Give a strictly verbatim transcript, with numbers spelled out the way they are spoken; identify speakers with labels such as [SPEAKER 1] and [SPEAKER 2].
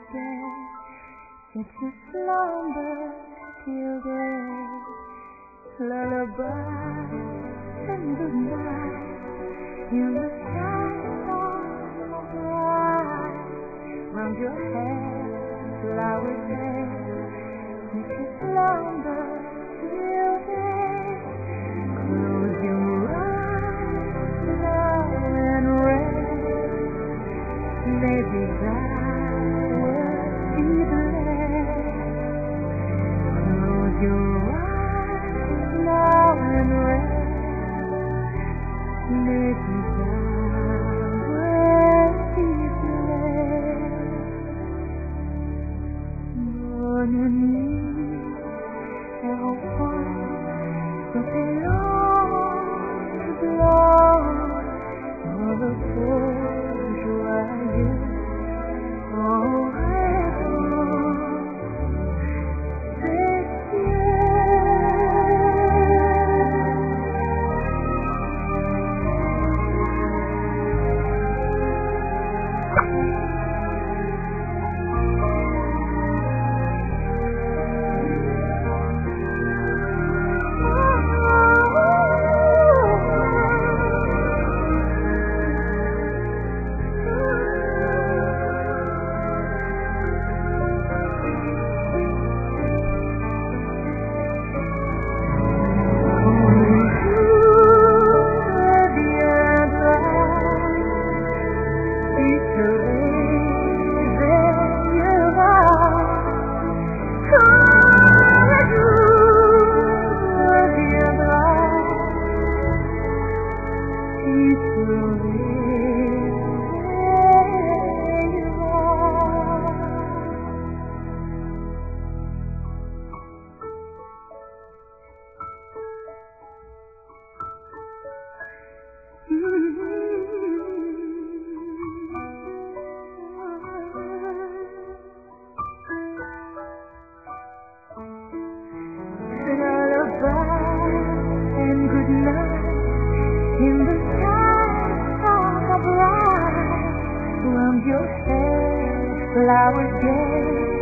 [SPEAKER 1] day. It's a slumber till day. Lullaby and goodnight in the sunshine of light. Round your head, flowers there. It's a slumber till day. Close your eyes, love and rest. Maybe that will be blessed. Close your eyes, love and rest. Maybe that will be blessed. Bonne nuit, et au fond de tes longs blancs, au repos joyeux, au rêve des cieux. In the sky, so bright, round your head, flowers gay.